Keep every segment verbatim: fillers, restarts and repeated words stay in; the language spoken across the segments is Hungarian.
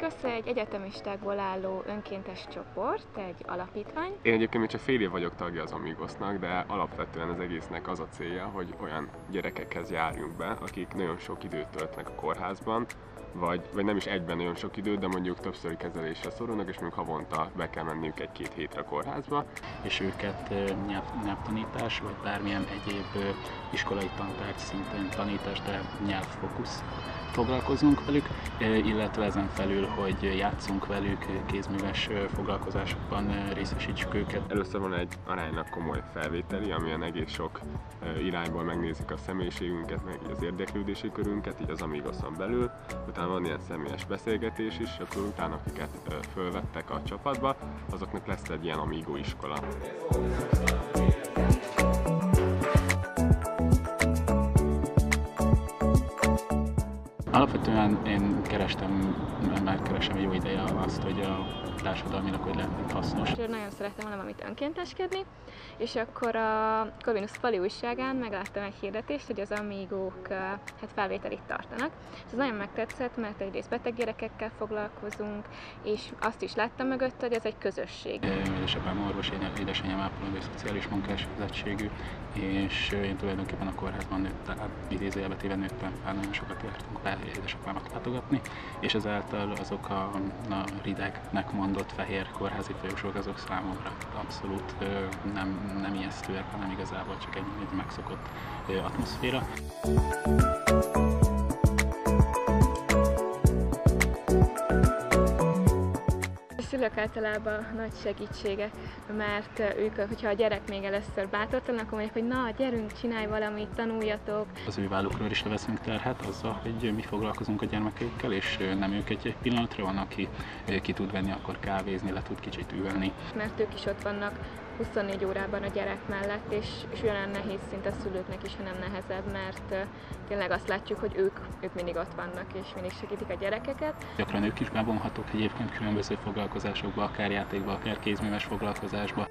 Amigos egy egyetemistákból álló önkéntes csoport, egy alapítvány. Én egyébként még csak fél év vagyok tagja az Amigosnak, de alapvetően az egésznek az a célja, hogy olyan gyerekekhez járjunk be, akik nagyon sok időt töltnek a kórházban, vagy, vagy nem is egyben nagyon sok időt, de mondjuk többszöri kezelésre szorulnak, és mondjuk havonta be kell menniük egy-két hétre a kórházba. És őket nyelv, nyelvtanítás, vagy bármilyen egyéb iskolai tantárgy szintén tanítás, de nyelvfókusz foglalkozunk velük, illetve ezen felül, hogy játszunk velük, kézműves foglalkozásokban részesítsük őket. Először van egy aránylag komoly felvételi, amilyen egész sok irányból megnézik a személyiségünket, meg az érdeklődési körünket, így az Amigoson belül. Utána van ilyen személyes beszélgetés is, akkor utána akiket fölvettek a csapatba, azoknak lesz egy ilyen Amigo iskola. Alapvetően én kerestem, már keresem jó ideje azt, hogy a társadalminak hogy lehet hasznos. Nagyon szerettem volna valamit önkénteskedni, és akkor a Corvinus Fali újságán megláttam egy hirdetést, hogy az Amigók hát felvételit tartanak. És ez nagyon megtetszett, mert egyrészt beteg gyerekekkel foglalkozunk, és azt is láttam mögött, hogy ez egy közösség. Édesapám orvos, édesanyám ápolónő szociális munkás végzettségű, és én tulajdonképpen a kórházban nőttem, idézőjelbe téve nőttem, már nagyon sokat jártunk be édesapámat látogatni, és ezáltal azok a, a ridegnek mondott fehér kórházi folyosók, azok számomra abszolút nem, nem ijesztőek, hanem igazából csak egy, egy megszokott atmoszféra. A szülők általában nagy segítségek, mert ők, hogyha a gyerek még először bátortalan, akkor mondják, hogy na, gyerünk, csinálj valamit, tanuljatok. Az ő vállukról is leveszünk terhet azzal, hogy mi foglalkozunk a gyermekeikkel, és nem ők egy pillanatra, van, aki ki tud venni, akkor kávézni, le tud kicsit ülni. Mert ők is ott vannak huszonnégy órában a gyerek mellett, és, és olyan nehéz szinte a szülőknek is, hanem nehezebb, mert tényleg azt látjuk, hogy ők, ők mindig ott vannak, és mindig segítik a gyerekeket. Gyakran ők is bevonhatók egyébként különböző foglalkozásokba, akár játékba, akár kézműves foglalkozásba.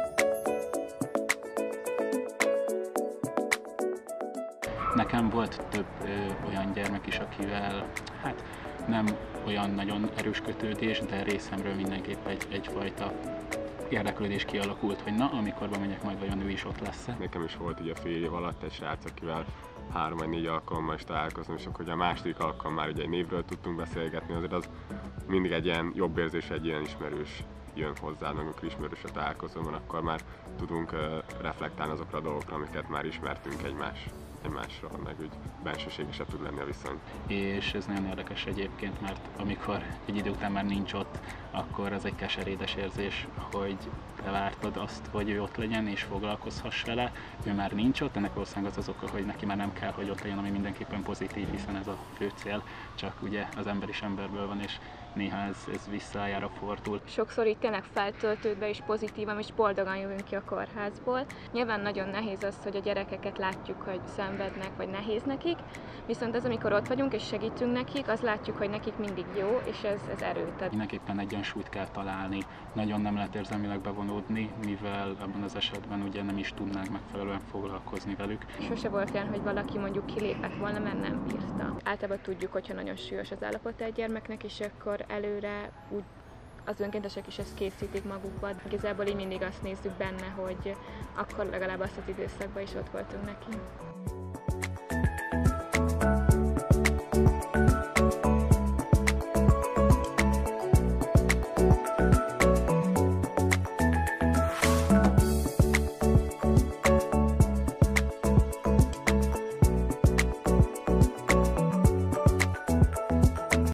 Nekem volt több ö, olyan gyermek is, akivel hát nem olyan nagyon erős kötődés, de részemről mindenképp egy, egyfajta érdeklődés kialakult, hogy na, amikor bemegyek, majd vajon ő is ott lesz. Nekem is volt ugye fél év alatt egy srác, akivel három vagy négy alkalommal is találkozom, és akkor ugye a második alkalommal már ugye egy névről tudtunk beszélgetni, azért az mindig egy ilyen jobb érzés, egy ilyen ismerős jön hozzá, amikor ismerős a találkozóban, akkor már tudunk uh, reflektálni azokra a dolgokra, amiket már ismertünk egymás. egymásról, meg úgy bensőségesebb tud lenni a viszony. És ez nagyon érdekes egyébként, mert amikor egy idő után már nincs ott, akkor az egy keserédes érzés, hogy te vártad azt, hogy ő ott legyen és foglalkozhass vele, ő már nincs ott, ennek valószínűleg az az oka, hogy neki már nem kell, hogy ott legyen, ami mindenképpen pozitív, hiszen ez a fő cél, csak ugye az ember is emberből van, és néha ez, ez visszajára fordul. Sokszor itt tényleg feltöltődve és pozitívan és boldogan jövünk ki a kórházból. Nyilván nagyon nehéz az, hogy a gyerekeket látjuk, hogy szenvednek, vagy nehéz nekik, viszont az, amikor ott vagyunk és segítünk nekik, az látjuk, hogy nekik mindig jó, és ez, ez erőt ad. Mindenképpen egyensúlyt kell találni, nagyon nem lehet érzelmileg bevonódni, mivel ebben az esetben ugye nem is tudnánk megfelelően foglalkozni velük. Sose volt olyan, hogy valaki mondjuk kilépett volna, mert nem bírta. Általában tudjuk, hogyha nagyon súlyos az állapota egy gyermeknek, és akkor előre úgy az önkéntesek is ezt készítik magukba. Igazából így mindig azt nézzük benne, hogy akkor legalább azt az időszakban is ott voltunk neki.